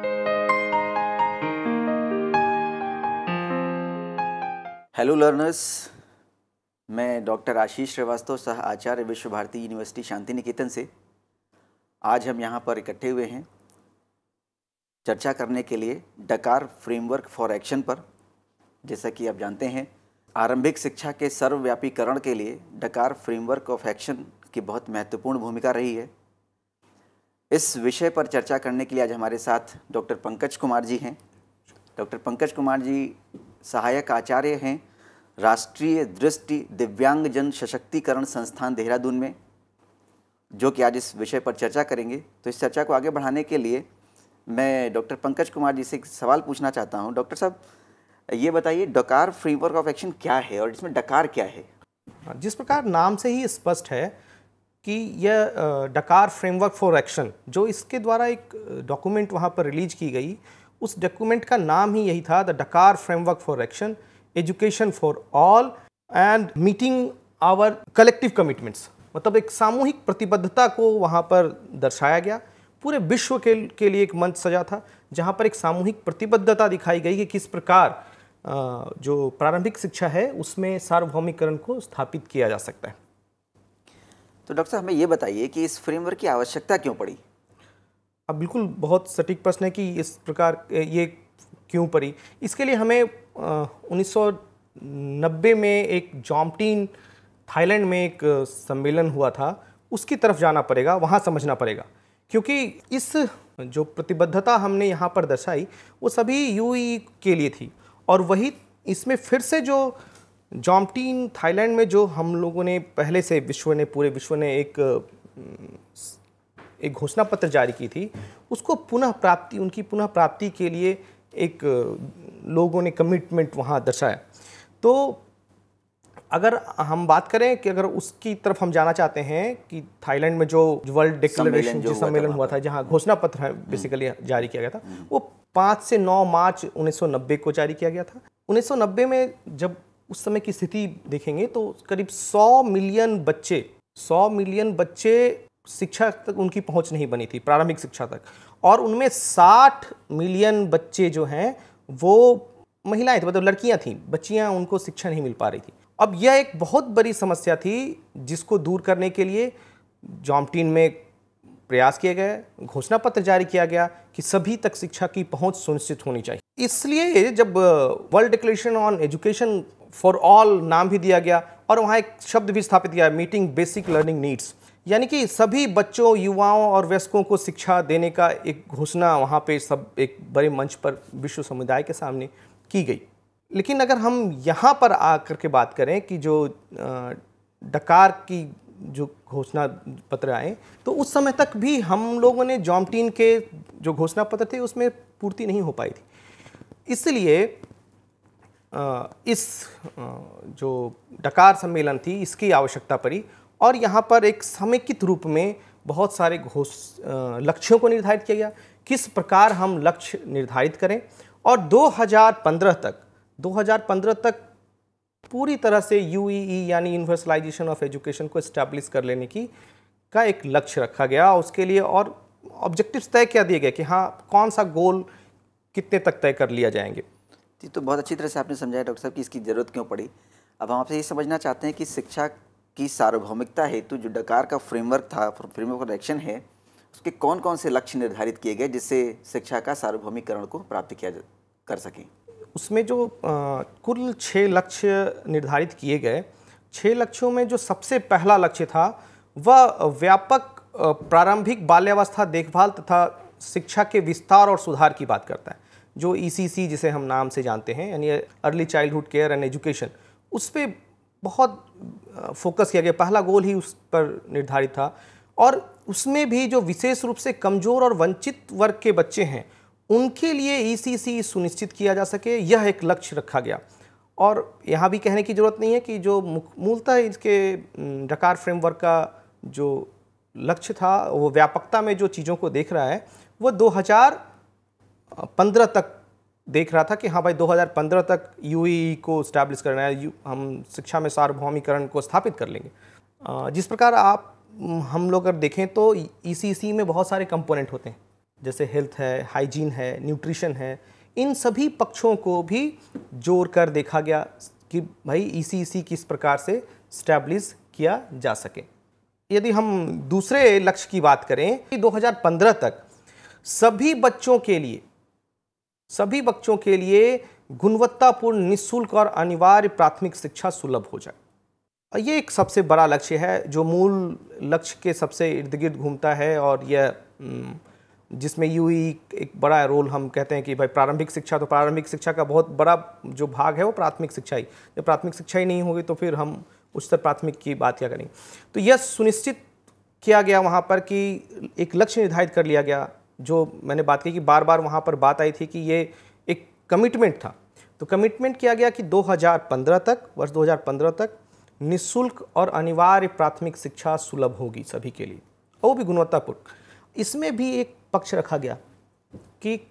Hello learners, मैं doctor Ashish Srivastava, सह आचार्य विश्व भारती यूनिवर्सिटी शांति निकेतन से आज हम यहाँ पर इकट्ठे हुए हैं चर्चा करने के लिए डकार फ्रेमवर्क फॉर एक्शन पर। जैसा कि आप जानते हैं, आरंभिक शिक्षा के सर्वव्यापीकरण के लिए डकार फ्रेमवर्क ऑफ एक्शन की बहुत महत्वपूर्ण भूमिका रही है। इस विषय पर चर्चा करने के लिए आज हमारे साथ डॉक्टर पंकज कुमार जी हैं। डॉक्टर पंकज कुमार जी सहायक आचार्य हैं राष्ट्रीय दृष्टि दिव्यांगजन सशक्तिकरण संस्थान देहरादून में, जो कि आज इस विषय पर चर्चा करेंगे। तो इस चर्चा को आगे बढ़ाने के लिए मैं डॉक्टर पंकज कुमार जी से एक सवाल पूछना चाहता हूं। डॉक्टर साहब, ये बताइए डकार फ्रेमवर्क ऑफ एक्शन क्या है और इसमें डकार क्या है? जिस प्रकार नाम से ही स्पष्ट है कि यह डकार फ्रेमवर्क फॉर एक्शन, जो इसके द्वारा एक डॉक्यूमेंट वहाँ पर रिलीज की गई, उस डॉक्यूमेंट का नाम ही यही था, the Dakar framework for action, education for all and meeting our collective commitments. मतलब एक सामूहिक प्रतिबद्धता को वहाँ पर दर्शाया गया। पूरे विश्व के लिए एक मंच सजा था जहाँ पर एक सामूहिक प्रतिबद्धता दिखाई गई कि किस प्रकार जो प्रारंभिक शिक्षा है उसमें सार्वभौमिकरण को स्थापित किया जा सकता है। तो डॉक्टर साहब, हमें ये बताइए कि इस फ्रेमवर्क की आवश्यकता क्यों पड़ी? अब बिल्कुल बहुत सटीक प्रश्न है कि इस प्रकार ये क्यों पड़ी। इसके लिए हमें 1990 में एक जॉम्टीन थाईलैंड में एक सम्मेलन हुआ था, उसकी तरफ जाना पड़ेगा, वहाँ समझना पड़ेगा। क्योंकि इस जो प्रतिबद्धता हमने यहाँ पर दर्शाई वो सभी यूई के लिए थी, और वही इसमें फिर से जो जॉम्टीन थाईलैंड में जो हम लोगों ने पहले से पूरे विश्व ने एक घोषणा पत्र जारी की थी, उसको उनकी पुनः प्राप्ति के लिए एक लोगों ने कमिटमेंट वहाँ दर्शाया। तो अगर हम बात करें कि अगर उसकी तरफ हम जाना चाहते हैं कि थाईलैंड में जो वर्ल्ड डिक्लेरेशन जो सम्मेलन हुआ था, जहाँ घोषणा पत्र बेसिकली जारी किया गया था, वो 5 से 9 मार्च 1990 को जारी किया गया था। 1990 में जब उस समय की स्थिति देखेंगे तो करीब 100 मिलियन बच्चे शिक्षा तक उनकी पहुंच नहीं बनी थी, प्रारंभिक शिक्षा तक, और उनमें 60 मिलियन बच्चे जो हैं वो महिलाएं थी, मतलब लड़कियां थीं, बच्चियां, उनको शिक्षा नहीं मिल पा रही थी। अब यह एक बहुत बड़ी समस्या थी जिसको दूर करने के लिए जॉम्टीन में प्रयास किए गए, घोषणा पत्र जारी किया गया कि सभी तक शिक्षा की पहुंच सुनिश्चित होनी चाहिए। इसलिए जब world declaration on education for all नाम भी दिया गया और वहाँ एक शब्द भी स्थापित किया, मीटिंग बेसिक लर्निंग नीड्स, यानी कि सभी बच्चों, युवाओं और वयस्कों को शिक्षा देने का एक घोषणा वहाँ पे सब एक बड़े मंच पर विश्व समुदाय के सामने की गई। लेकिन अगर हम यहाँ पर आकर के बात करें कि जो डकार की जो घोषणा पत्र आए, तो उस समय तक भी हम लोगों ने जॉम्टीन के जो घोषणा पत्र थे उसमें पूर्ति नहीं हो पाई थी। इसलिए इस जो डकार सम्मेलन थी इसकी आवश्यकता पड़ी, और यहाँ पर एक समेकित रूप में बहुत सारे लक्ष्यों को निर्धारित किया गया, किस प्रकार हम लक्ष्य निर्धारित करें, और 2015 तक पूरी तरह से यूईई यानी यूनिवर्सलाइजेशन ऑफ एजुकेशन को एस्टैब्लिश कर लेने का एक लक्ष्य रखा गया। उसके लिए और ऑब्जेक्टिव्स तय क्या दिए गए कि हाँ, कौन सा गोल कितने तक तय कर लिया जाएंगे। तो बहुत अच्छी तरह से आपने समझाया डॉक्टर साहब कि इसकी ज़रूरत क्यों पड़ी। अब हम आपसे ये समझना चाहते हैं कि शिक्षा की सार्वभौमिकता हेतु जो डकार का फ्रेमवर्क था, फ्रेमवर्क फॉर एक्शन है, उसके कौन कौन से लक्ष्य निर्धारित किए गए जिससे शिक्षा का सार्वभौमिकरण को प्राप्त किया कर सकें? उसमें जो कुल 6 लक्ष्य निर्धारित किए गए, 6 लक्ष्यों में जो सबसे पहला लक्ष्य था वह व्यापक प्रारंभिक बाल्यावस्था देखभाल तथा शिक्षा के विस्तार और सुधार की बात करता है, जो ECC जिसे हम नाम से जानते हैं, यानी early childhood care and education, उस पर बहुत फोकस किया गया। पहला गोल ही उस पर निर्धारित था, और उसमें भी जो विशेष रूप से कमज़ोर और वंचित वर्ग के बच्चे हैं उनके लिए ECC सुनिश्चित किया जा सके, यह एक लक्ष्य रखा गया। और यहाँ भी कहने की ज़रूरत नहीं है कि जो मूलतः इसके डकार फ्रेमवर्क का जो लक्ष्य था वो व्यापकता में जो चीज़ों को देख रहा है वो 2015 तक देख रहा था कि हाँ भाई 2015 तक यूई को इस्टेब्लिश करना है, हम शिक्षा में सार्वभौमिकरण को स्थापित कर लेंगे। जिस प्रकार हम लोग अगर देखें तो ECC में बहुत सारे कंपोनेंट होते हैं, जैसे हेल्थ है, हाइजीन है, न्यूट्रिशन है, इन सभी पक्षों को भी जोड़ कर देखा गया कि भाई ईसी किस प्रकार से स्टैब्लिश किया जा सके। यदि हम दूसरे लक्ष्य की बात करें कि 2015 तक सभी बच्चों के लिए गुणवत्तापूर्ण, निःशुल्क और अनिवार्य प्राथमिक शिक्षा सुलभ हो जाए। ये एक सबसे बड़ा लक्ष्य है जो मूल लक्ष्य के सबसे इर्द गिर्द घूमता है, और यह जिसमें यूई एक बड़ा रोल हम कहते हैं कि भाई प्रारंभिक शिक्षा, तो प्रारंभिक शिक्षा का बहुत बड़ा जो भाग है वो प्राथमिक शिक्षा ही। जब प्राथमिक शिक्षा ही नहीं होगी तो फिर हम उच्चतर प्राथमिक की बात क्या करेंगे। तो यह सुनिश्चित किया गया वहाँ पर कि एक लक्ष्य निर्धारित कर लिया गया, जो मैंने बात की कि बार बार वहाँ पर बात आई थी कि ये एक कमिटमेंट था। तो कमिटमेंट किया गया कि 2015 तक, वर्ष 2015 तक निःशुल्क और अनिवार्य प्राथमिक शिक्षा सुलभ होगी सभी के लिए, और वो भी गुणवत्तापूर्ण। इसमें भी एक पक्ष रखा गया कि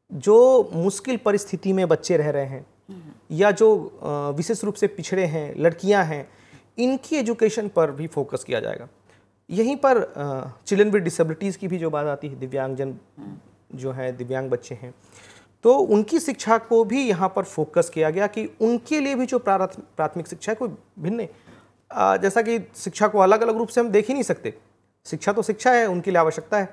जो मुश्किल परिस्थिति में बच्चे रह रहे हैं या जो विशेष रूप से पिछड़े हैं, लड़कियां हैं, इनकी एजुकेशन पर भी फोकस किया जाएगा। यहीं पर चिल्ड्रन विद डिसेबिलिटीज़ की भी जो बात आती है, दिव्यांगजन जो हैं, दिव्यांग बच्चे हैं, तो उनकी शिक्षा को भी यहाँ पर फोकस किया गया कि उनके लिए भी जो प्राथमिक शिक्षा है कोई भिन्न नहीं। जैसा कि शिक्षा को अलग अलग रूप से हम देख ही नहीं सकते, शिक्षा तो शिक्षा है, उनके लिए आवश्यकता है।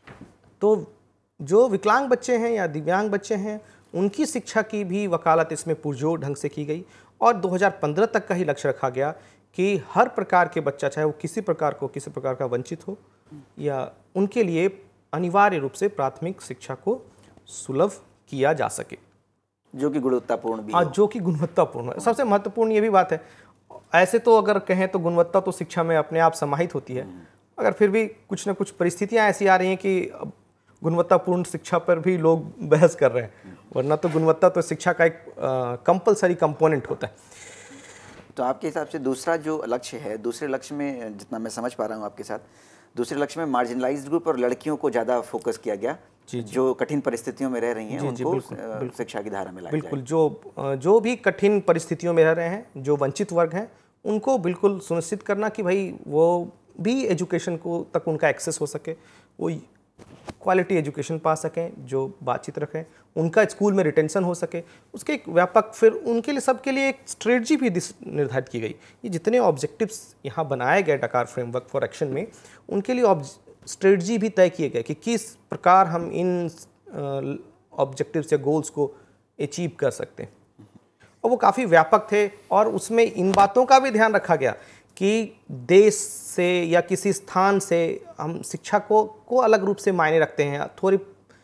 तो जो विकलांग बच्चे हैं या दिव्यांग बच्चे हैं, उनकी शिक्षा की भी वकालत इसमें पुरजोर ढंग से की गई, और 2015 तक का ही लक्ष्य रखा गया कि हर प्रकार के बच्चा, चाहे वो किसी प्रकार का वंचित हो, या उनके लिए अनिवार्य रूप से प्राथमिक शिक्षा को सुलभ किया जा सके, जो कि गुणवत्तापूर्ण भी हो। जो कि गुणवत्तापूर्ण है। सबसे महत्वपूर्ण ये भी बात है। ऐसे तो अगर कहें तो गुणवत्ता तो शिक्षा में अपने आप समाहित होती है, अगर फिर भी कुछ न कुछ परिस्थितियां ऐसी आ रही हैं कि गुणवत्तापूर्ण शिक्षा पर भी लोग बहस कर रहे हैं, वरना तो गुणवत्ता तो शिक्षा का एक कंपलसरी कंपोनेंट होता है। तो आपके हिसाब से दूसरा जो लक्ष्य है, दूसरे लक्ष्य में जितना मैं समझ पा रहा हूँ आपके साथ, दूसरे लक्ष्य में मार्जिनलाइज्ड ग्रुप और लड़कियों को ज़्यादा फोकस किया गया, जो कठिन परिस्थितियों में रह रही हैं, उनको शिक्षा की धारा में लाया बिल्कुल। जो भी कठिन परिस्थितियों में रह रहे हैं, जो वंचित वर्ग हैं, उनको बिल्कुल सुनिश्चित करना कि भाई वो भी एजुकेशन को तक उनका एक्सेस हो सके, वो क्वालिटी एजुकेशन पा सकें, जो बातचीत रखें, उनका स्कूल में रिटेंशन हो सके, उसके एक व्यापक, फिर उनके लिए सबके लिए एक स्ट्रेटजी भी निर्धारित की गई। ये जितने ऑब्जेक्टिव्स यहाँ बनाए गए डकार फ्रेमवर्क फॉर एक्शन में, उनके लिए स्ट्रेटजी भी तय किए गए कि किस प्रकार हम इन ऑब्जेक्टिव्स या गोल्स को अचीव कर सकते हैं, और वो काफ़ी व्यापक थे। और उसमें इन बातों का भी ध्यान रखा गया कि देश से या किसी स्थान से हम शिक्षा को अलग रूप से मायने रखते हैं, थोड़ी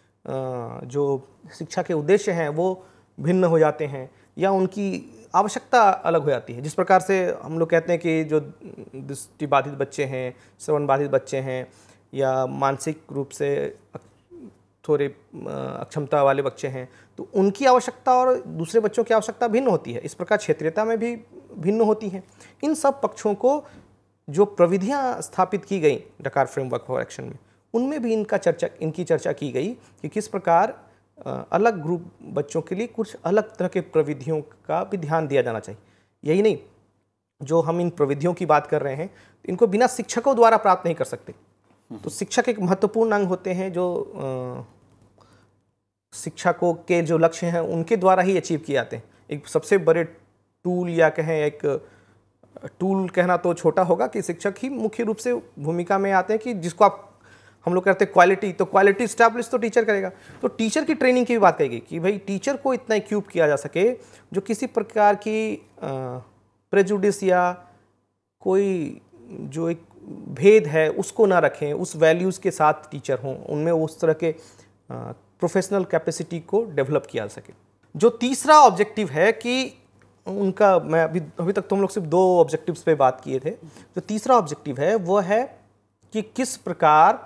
जो शिक्षा के उद्देश्य हैं वो भिन्न हो जाते हैं, या उनकी आवश्यकता अलग हो जाती है। जिस प्रकार से हम लोग कहते हैं कि जो दृष्टिबाधित बच्चे हैं, श्रवण बाधित बच्चे हैं, या मानसिक रूप से थोड़े अक्षमता वाले बच्चे हैं, तो उनकी आवश्यकता और दूसरे बच्चों की आवश्यकता भिन्न होती है। इस प्रकार क्षेत्रीयता में भी भिन्न होती हैं। इन सब पक्षों को जो प्रविधियां स्थापित की गई डकार फ्रेमवर्क फॉर एक्शन में, उनमें भी इनकी चर्चा की गई कि किस प्रकार अलग ग्रुप बच्चों के लिए कुछ अलग तरह के प्रविधियों का भी ध्यान दिया जाना चाहिए। यही नहीं, जो हम इन प्रविधियों की बात कर रहे हैं, इनको बिना शिक्षकों द्वारा प्राप्त नहीं कर सकते। तो शिक्षक एक महत्वपूर्ण अंग होते हैं, जो शिक्षा के जो लक्ष्य हैं उनके द्वारा ही अचीव किए जाते हैं। एक सबसे बड़े टूल, या कहें एक टूल कहना तो छोटा होगा, कि शिक्षक ही मुख्य रूप से भूमिका में आते हैं, कि जिसको हम लोग कहते हैं क्वालिटी, तो क्वालिटी स्टैब्लिश तो टीचर करेगा। तो टीचर की ट्रेनिंग की भी बात कही गई कि भाई टीचर को इतना इक्विप किया जा सके जो किसी प्रकार की प्रेजुडिस या कोई जो एक भेद है उसको ना रखें, उस वैल्यूज़ के साथ टीचर हों, उनमें उस तरह के प्रोफेशनल कैपेसिटी को डेवलप किया जा सके। जो तीसरा ऑब्जेक्टिव है कि उनका, मैं अभी तक तुम लोग सिर्फ 2 ऑब्जेक्टिव्स पे बात किए थे, जो तीसरा ऑब्जेक्टिव है वो है कि किस प्रकार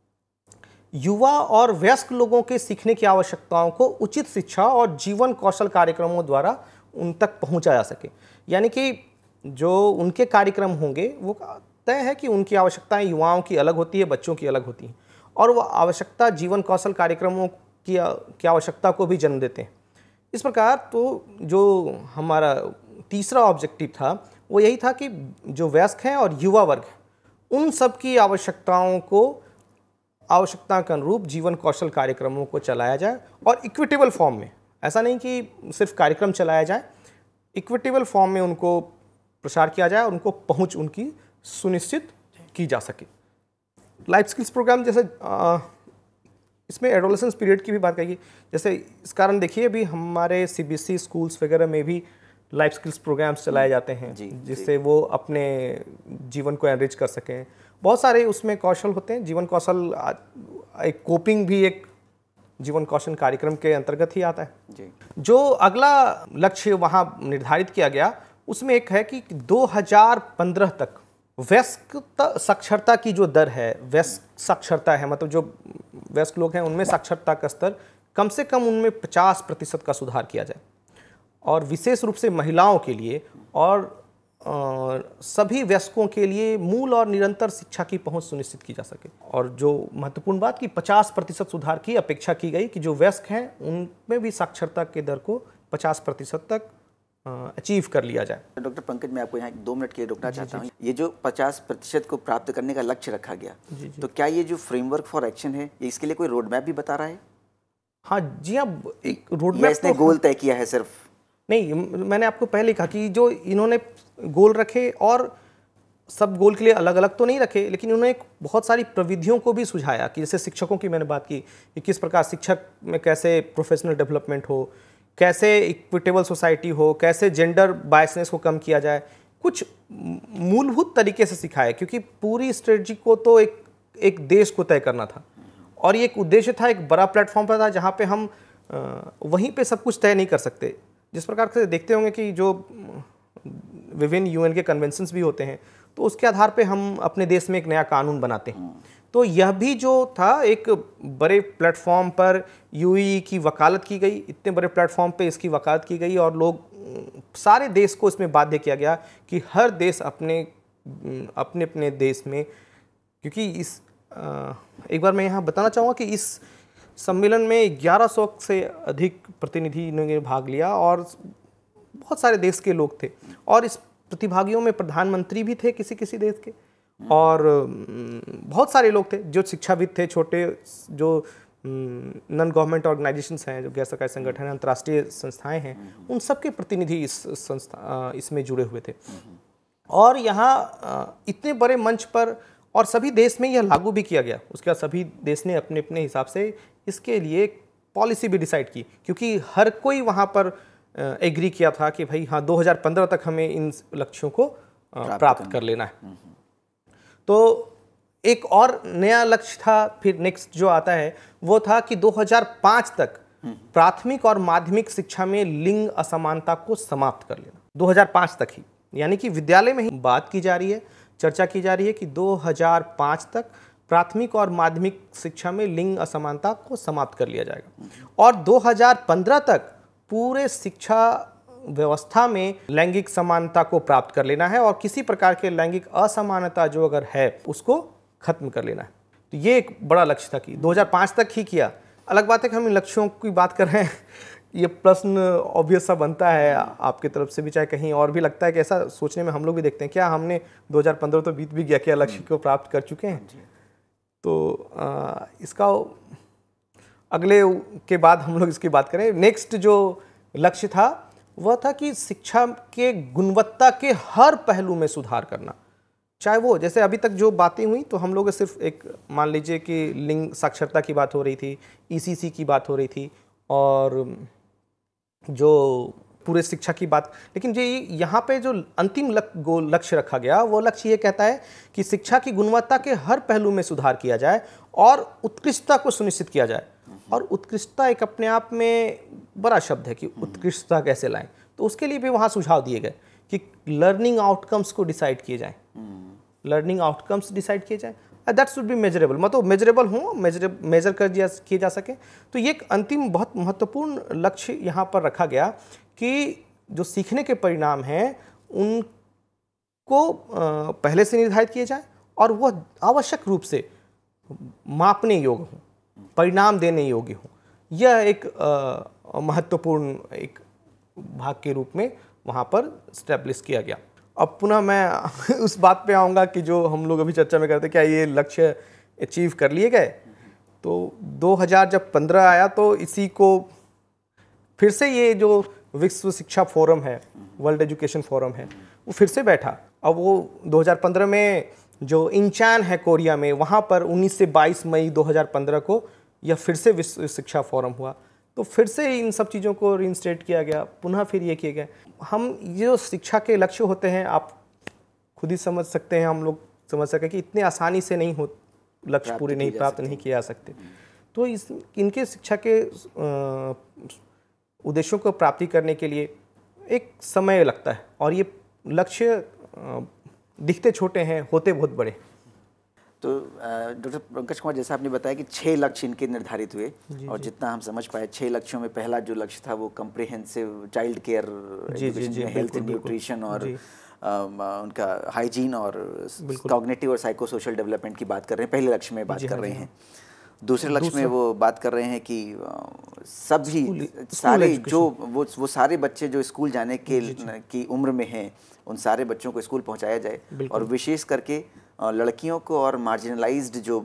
युवा और वयस्क लोगों के सीखने की आवश्यकताओं को उचित शिक्षा और जीवन कौशल कार्यक्रमों द्वारा उन तक पहुंचाया जा सके। यानी कि जो उनके कार्यक्रम होंगे वो तय है कि उनकी आवश्यकताएं युवाओं की अलग होती है, बच्चों की अलग होती हैं, और वो आवश्यकता जीवन कौशल कार्यक्रमों की आवश्यकता को भी जन्म देते हैं। इस प्रकार तो जो हमारा तीसरा ऑब्जेक्टिव था वो यही था कि जो वयस्क हैं और युवा वर्ग हैं, उन सब की आवश्यकताओं को आवश्यकता के अनुरूप जीवन कौशल कार्यक्रमों को चलाया जाए और इक्विटेबल फॉर्म में, ऐसा नहीं कि सिर्फ कार्यक्रम चलाया जाए, इक्विटेबल फॉर्म में उनको प्रसार किया जाए और उनको पहुंच उनकी सुनिश्चित की जा सके। लाइफ स्किल्स प्रोग्राम जैसे इसमें एडोलेसेंस पीरियड की भी बात कही, जैसे इस कारण देखिए अभी हमारे सीबीएसई स्कूल्स वगैरह में भी लाइफ स्किल्स प्रोग्राम्स चलाए जाते हैं जिससे वो अपने जीवन को एनरिच कर सकें। बहुत सारे उसमें कौशल होते हैं, जीवन कौशल एक कोपिंग भी एक जीवन कौशल कार्यक्रम के अंतर्गत ही आता है जी। जो अगला लक्ष्य वहाँ निर्धारित किया गया उसमें एक है कि 2015 तक वयस्क साक्षरता की जो दर है, वयस्क साक्षरता है मतलब जो वयस्क लोग हैं उनमें साक्षरता का स्तर कम से कम उनमें 50% का सुधार किया जाए और विशेष रूप से महिलाओं के लिए और सभी वयस्कों के लिए मूल और निरंतर शिक्षा की पहुंच सुनिश्चित की जा सके। और जो महत्वपूर्ण बात कि 50% सुधार की अपेक्षा की गई कि जो वयस्क हैं उनमें भी साक्षरता के दर को 50% तक अचीव कर लिया जाए। डॉक्टर पंकज, मैं आपको यहाँ 2 मिनट के लिए रोकना चाहता हूँ। ये जो 50% को प्राप्त करने का लक्ष्य रखा गया, तो क्या ये जो फ्रेमवर्क फॉर एक्शन है ये इसके लिए कोई रोड मैप भी बता रहा है? हाँ जी, हाँ, एक रोड मैप इसने गोल तय किया है सिर्फ नहीं, मैंने आपको पहले कहा कि जो इन्होंने गोल रखे और सब गोल के लिए अलग अलग तो नहीं रखे, लेकिन उन्होंने बहुत सारी प्रविधियों को भी सुझाया कि जैसे शिक्षकों की मैंने बात की कि किस प्रकार शिक्षक में कैसे प्रोफेशनल डेवलपमेंट हो, कैसे इक्विटेबल सोसाइटी हो, कैसे जेंडर बायसनेस को कम किया जाए, कुछ मूलभूत तरीके से सिखाया क्योंकि पूरी स्ट्रेटजी को तो एक देश को तय करना था और ये एक उद्देश्य था, एक बड़ा प्लेटफॉर्म पर था जहाँ पे हम वहीं पे सब कुछ तय नहीं कर सकते। जिस प्रकार से देखते होंगे कि जो विभिन्न यूएन के कन्वेंशंस भी होते हैं तो उसके आधार पे हम अपने देश में एक नया कानून बनाते हैं। तो यह भी जो था एक बड़े प्लेटफॉर्म पर यूई की वकालत की गई, इतने बड़े प्लेटफॉर्म पे इसकी वकालत की गई और लोग सारे देश को इसमें बाध्य किया गया कि हर देश अपने अपने देश में, क्योंकि इस एक बार मैं यहाँ बताना चाहूँगा कि इस सम्मेलन में 1100 से अधिक प्रतिनिधि ने भाग लिया और बहुत सारे देश के लोग थे और इस प्रतिभागियों में प्रधानमंत्री भी थे किसी देश के और बहुत सारे लोग थे जो शिक्षाविद थे, छोटे जो नॉन गवर्नमेंट ऑर्गेनाइजेशंस हैं, जो गैर सरकारी संगठन हैं, अंतर्राष्ट्रीय संस्थाएं हैं, उन सबके प्रतिनिधि इसमें जुड़े हुए थे। और यहाँ इतने बड़े मंच पर और सभी देश में यह लागू भी किया गया। उसके बाद सभी देश ने अपने अपने हिसाब से इसके लिए पॉलिसी भी डिसाइड की क्योंकि हर कोई वहाँ पर एग्री किया था कि भाई हाँ 2015 तक हमें इन लक्ष्यों को प्राप्त कर लेना है। तो एक और नया लक्ष्य था, फिर नेक्स्ट जो आता है वो था कि 2005 तक प्राथमिक और माध्यमिक शिक्षा में लिंग असमानता को समाप्त कर लेना। 2005 तक ही, यानी कि विद्यालय में ही बात की जा रही है, चर्चा की जा रही है कि 2005 तक प्राथमिक और माध्यमिक शिक्षा में लिंग असमानता को समाप्त कर लिया जाएगा और 2015 तक पूरे शिक्षा व्यवस्था में लैंगिक समानता को प्राप्त कर लेना है और किसी प्रकार के लैंगिक असमानता जो अगर है उसको खत्म कर लेना है। तो ये एक बड़ा लक्ष्य था कि 2005 तक ही किया। अलग बात है कि हम इन लक्ष्यों की बात कर रहे हैं, ये प्रश्न ऑब्वियस सा बनता है आपकी तरफ से भी, चाहे कहीं और भी लगता है कि ऐसा सोचने में हम लोग भी देखते हैं क्या हमने 2015 तो बीत भी गया, क्या लक्ष्य को प्राप्त कर चुके हैं। तो इसका अगले के बाद हम लोग इसकी बात करें। नेक्स्ट जो लक्ष्य था वह था कि शिक्षा के गुणवत्ता के हर पहलू में सुधार करना, चाहे वो जैसे अभी तक जो बातें हुई तो हम लोग सिर्फ एक मान लीजिए कि लिंग साक्षरता की बात हो रही थी, ईसीसी की बात हो रही थी और जो पूरे शिक्षा की बात, लेकिन जो यहाँ पे जो अंतिम लक्ष्य रखा गया वो लक्ष्य ये कहता है कि शिक्षा की गुणवत्ता के हर पहलू में सुधार किया जाए और उत्कृष्टता को सुनिश्चित किया जाए। और उत्कृष्टता एक अपने आप में बड़ा शब्द है कि उत्कृष्टता कैसे लाएं, तो उसके लिए भी वहाँ सुझाव दिए गए कि लर्निंग आउटकम्स को डिसाइड किए जाएं, लर्निंग आउटकम्स डिसाइड किए जाएं, दैट शुड बी मेजरेबल, मतलब मेजरेबल हो, मेजर कर किए जा सके। तो ये एक अंतिम बहुत महत्वपूर्ण लक्ष्य यहाँ पर रखा गया कि जो सीखने के परिणाम हैं उनको पहले से निर्धारित किए जाए और वह आवश्यक रूप से मापने योग्य हो, परिणाम देने योग्य हो। यह एक महत्वपूर्ण एक भाग के रूप में वहाँ पर स्टैब्लिश किया गया। अब पुनः मैं उस बात पे आऊँगा कि जो हम लोग अभी चर्चा में करते क्या ये लक्ष्य अचीव कर लिए गए, तो 2000 जब 15 आया तो इसी को फिर से ये जो विश्व शिक्षा फोरम है, वर्ल्ड एजुकेशन फोरम है, वो फिर से बैठा। अब वो 2015 में जो इंचान है कोरिया में, वहाँ पर 19 से 22 मई 2015 को यह फिर से विश्व शिक्षा फोरम हुआ। तो फिर से इन सब चीज़ों को रीइंस्टेट किया गया, पुनः फिर ये किया गया। हम ये जो शिक्षा के लक्ष्य होते हैं, आप खुद ही समझ सकते हैं, हम लोग समझ सकें कि इतने आसानी से नहीं हो, लक्ष्य पूरे नहीं प्राप्त नहीं किए जा सकते। तो इनके शिक्षा के उद्देश्यों को प्राप्ति करने के लिए एक समय लगता है, और ये लक्ष्य दिखते छोटे हैं, होते बहुत बड़े। तो डॉक्टर पंकज कुमार, जैसा आपने बताया कि 6 लक्ष्य इनके निर्धारित हुए, और जितना हम समझ पाए 6 लक्ष्यों में पहला जो लक्ष्य था वो comprehensive child care, health and nutrition, और उनका हाइजीन और कॉग्निटिव और साइको सोशल डेवलपमेंट की बात कर रहे हैं, पहले लक्ष्य में बात कर रहे हैं। दूसरे लक्ष्य में वो बात कर रहे हैं कि सभी सारे जो वो सारे बच्चे जो स्कूल जाने की उम्र में हैं, उन सारे बच्चों को स्कूल पहुंचाया जाए, और विशेष करके लड़कियों को और मार्जिनलाइज्ड जो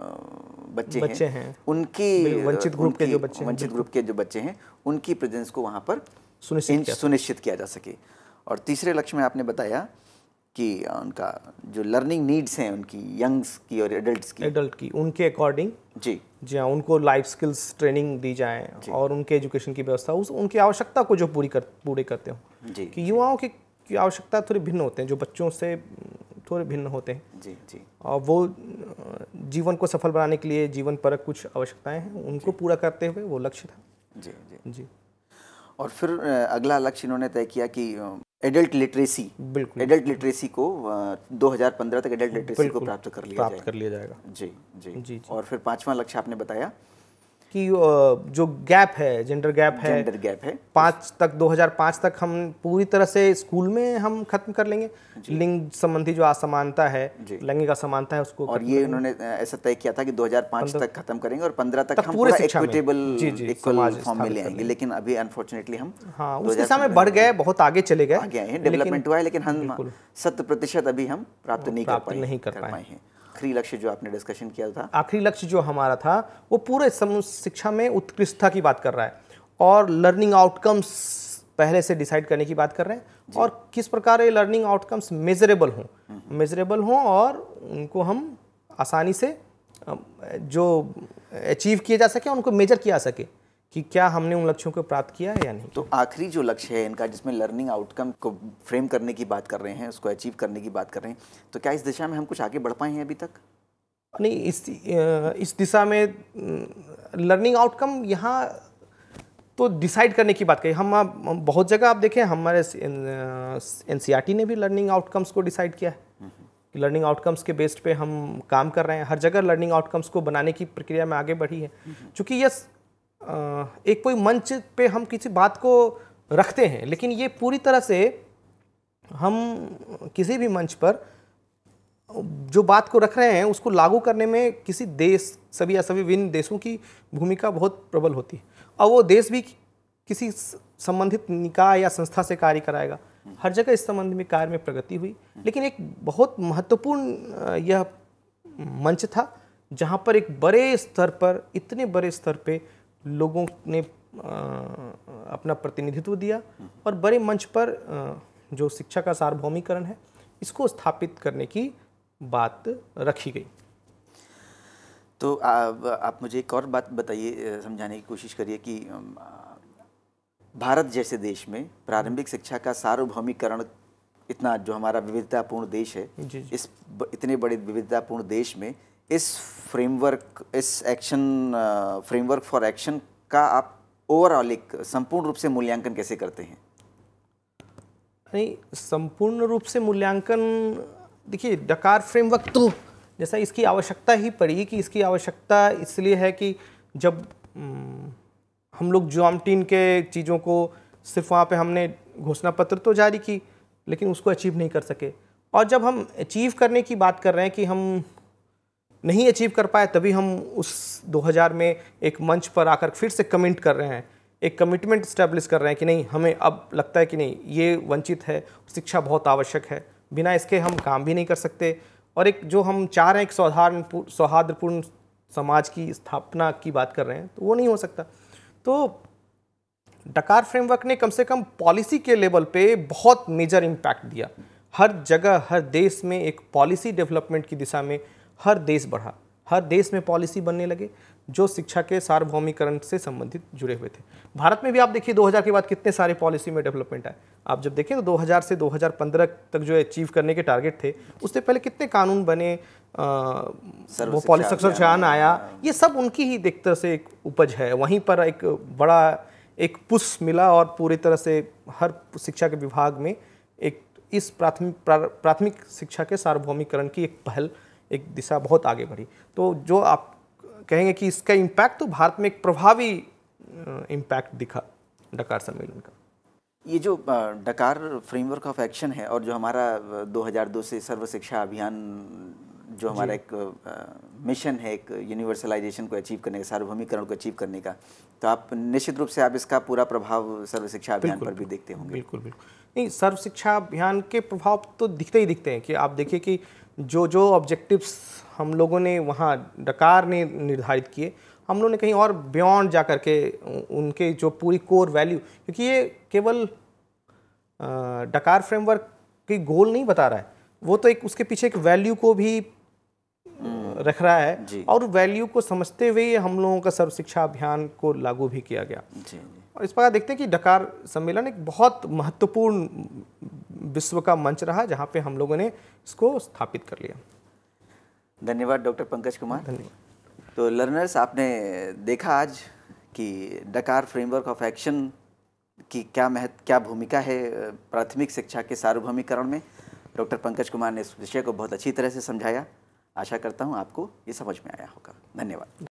बच्चे हैं उनकी वंचित ग्रुप के जो बच्चे हैं उनकी प्रेजेंस को वहाँ पर सुनिश्चित किया जा सके। और तीसरे लक्ष्य में आपने बताया कि उनका जो लर्निंग नीड्स हैं उनकी, यंग्स की और एडल्ट की उनके अकॉर्डिंग जी हाँ, उनको लाइफ स्किल्स ट्रेनिंग दी जाए, और उनके एजुकेशन की व्यवस्था उनकी आवश्यकता को जो पूरे करते हो। कि युवाओं की आवश्यकता थोड़ी भिन्न होते हैं, जो बच्चों से थोड़े भिन्न होते हैं जी। और वो जीवन को सफल बनाने के लिए जीवन परक कुछ आवश्यकताएं हैं, उनको पूरा करते हुए वो लक्ष्य था जी। और फिर अगला लक्ष्य इन्होंने तय किया कि एडल्ट लिटरेसी, बिल्कुल एडल्ट लिटरेसी को 2015 तक एडल्ट लिटरेसी को प्राप्त कर लिया जाएगा जी। और फिर 5वां लक्ष्य आपने बताया कि जो गैप है, जेंडर गैप है 2005 तक हम पूरी तरह से स्कूल में हम खत्म कर लेंगे। लिंग संबंधी जो असमानता है, लैंगिक असमानता है, उसको, और ये उन्होंने ऐसा तय किया था कि 2005 तक खत्म करेंगे और 15 तक हम पूरा इक्विटेबल इक्वल फॉर्म में ले आएंगे। लेकिन अभी अनफॉर्चुनेटली हम उस दिशा में बढ़ गए, बहुत आगे चले गए, आगे आए हैं, डेवलपमेंट हुआ है, लेकिन हम 100% अभी हम प्राप्त नहीं कर पाए हैं। आखिरी लक्ष्य जो आपने डिस्कशन किया था, आखिरी लक्ष्य जो हमारा था वो पूरे शिक्षा में उत्कृष्टता की बात कर रहा है, और लर्निंग आउटकम्स पहले से डिसाइड करने की बात कर रहे हैं, और किस प्रकार ये लर्निंग आउटकम्स मेजरेबल हों और उनको हम आसानी से जो अचीव किए जा सके, उनको मेजर किया जा सके कि क्या हमने उन लक्ष्यों को प्राप्त किया है या नहीं। तो आखिरी जो लक्ष्य है इनका, जिसमें लर्निंग आउटकम को फ्रेम करने की बात कर रहे हैं, उसको अचीव करने की बात कर रहे हैं, तो क्या इस दिशा में हम कुछ आगे बढ़ पाए हैं अभी तक? नहीं, इस दिशा में लर्निंग आउटकम यहाँ तो डिसाइड करने की बात कही। हम बहुत जगह आप देखें, हमारे NCERT ने भी लर्निंग आउटकम्स को डिसाइड किया है। लर्निंग आउटकम्स के बेस्ड पे हम काम कर रहे हैं, हर जगह लर्निंग आउटकम्स को बनाने की प्रक्रिया में आगे बढ़ी है। चूँकि यह एक कोई मंच पे हम किसी बात को रखते हैं, लेकिन ये पूरी तरह से हम किसी भी मंच पर जो बात को रख रहे हैं उसको लागू करने में किसी देश, सभी विभिन्न देशों की भूमिका बहुत प्रबल होती है, और वो देश भी किसी संबंधित निकाय या संस्था से कार्य कराएगा। हर जगह इस संबंध में कार्य में प्रगति हुई, लेकिन एक बहुत महत्वपूर्ण यह मंच था जहाँ पर एक बड़े स्तर पर, इतने बड़े स्तर पे लोगों ने अपना प्रतिनिधित्व दिया, और बड़े मंच पर जो शिक्षा का सार्वभौमिकरण है इसको स्थापित करने की बात रखी गई। तो आप मुझे एक और बात बताइए, समझाने की कोशिश करिए कि भारत जैसे देश में प्रारंभिक शिक्षा का सार्वभौमिकरण, इतना जो हमारा विविधतापूर्ण देश है, इस इतने बड़े विविधतापूर्ण देश में इस फ्रेमवर्क, इस फ्रेमवर्क फॉर एक्शन का आप ओवरऑल एक संपूर्ण रूप से मूल्यांकन कैसे करते हैं? नहीं, संपूर्ण रूप से मूल्यांकन, देखिए डकार फ्रेमवर्क तो जैसा इसकी आवश्यकता ही पड़ी, कि इसकी आवश्यकता इसलिए है कि जब हम लोग ज्योमेट्री के चीज़ों को सिर्फ वहाँ पे हमने घोषणा पत्र तो जारी की, लेकिन उसको अचीव नहीं कर सके, और जब हम अचीव करने की बात कर रहे हैं कि हम नहीं अचीव कर पाए, तभी हम उस 2000 में एक मंच पर आकर फिर से कमिट कर रहे हैं, एक कमिटमेंट इस्टेब्लिश कर रहे हैं कि नहीं, हमें अब लगता है कि नहीं, ये वंचित है, शिक्षा बहुत आवश्यक है, बिना इसके हम काम भी नहीं कर सकते, और एक जो हम चाह रहे हैं एक सौहार्दपूर्ण समाज की स्थापना की बात कर रहे हैं, तो वो नहीं हो सकता। तो डकार फ्रेमवर्क ने कम से कम पॉलिसी के लेवल पे बहुत मेजर इम्पैक्ट दिया। हर जगह, हर देश में एक पॉलिसी डेवलपमेंट की दिशा में हर देश बढ़ा, हर देश में पॉलिसी बनने लगे जो शिक्षा के सार्वभौमिकरण से संबंधित जुड़े हुए थे। भारत में भी आप देखिए 2000 के बाद कितने सारे पॉलिसी में डेवलपमेंट आए। आप जब देखें तो 2000 से 2015 तक जो अचीव करने के टारगेट थे, उससे पहले कितने कानून बने, वो पॉलिसी संशोधन आया, ये सब उनकी ही एक तरह से एक उपज है। वहीं पर एक बड़ा एक पुश मिला और पूरी तरह से हर शिक्षा के विभाग में एक इस प्राथमिक शिक्षा के सार्वभौमिकरण की एक पहल, एक दिशा बहुत आगे बढ़ी। तो जो आप कहेंगे कि इसका इम्पैक्ट, तो भारत में एक प्रभावी इम्पैक्ट दिखा डकार सम्मेलन का। ये जो डकार फ्रेमवर्क ऑफ एक्शन है और जो हमारा 2002 से सर्व शिक्षा अभियान, जो हमारा एक मिशन है, एक यूनिवर्सलाइजेशन को अचीव करने का, सार्वभौमिकरण को अचीव करने का, तो आप निश्चित रूप से आप इसका पूरा प्रभाव सर्व शिक्षा अभियान पर भी देखते होंगे। बिल्कुल बिल्कुल। नहीं, सर्व शिक्षा अभियान के प्रभाव तो दिखते ही दिखते हैं कि आप देखिए कि जो ऑब्जेक्टिव्स हम लोगों ने वहाँ डकार ने निर्धारित किए, हम लोगों ने कहीं और बियॉन्ड जा कर के उनके जो पूरी कोर वैल्यू, क्योंकि ये केवल डकार फ्रेमवर्क की गोल नहीं बता रहा है, वो तो एक उसके पीछे एक वैल्यू को भी रख रहा है, और वैल्यू को समझते हुए हम लोगों का सर्व शिक्षा अभियान को लागू भी किया गया। और इस प्रकार देखते हैं कि डकार सम्मेलन एक बहुत महत्वपूर्ण विश्व का मंच रहा, जहाँ पे हम लोगों ने इसको स्थापित कर लिया। धन्यवाद डॉक्टर पंकज कुमार। धन्यवाद। तो लर्नर्स, आपने देखा आज कि डकार फ्रेमवर्क ऑफ एक्शन की क्या भूमिका है प्राथमिक शिक्षा के सार्वभौमिकरण में। डॉक्टर पंकज कुमार ने इस विषय को बहुत अच्छी तरह से समझाया। आशा करता हूँ आपको ये समझ में आया होगा। धन्यवाद।